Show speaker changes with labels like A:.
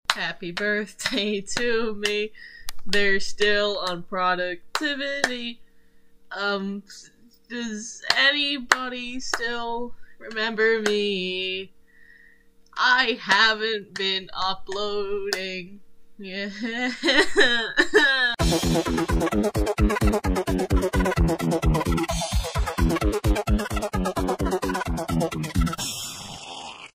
A: Happy birthday to me. They're still on productivity. Does anybody still remember me? I haven't been uploading. Yeah.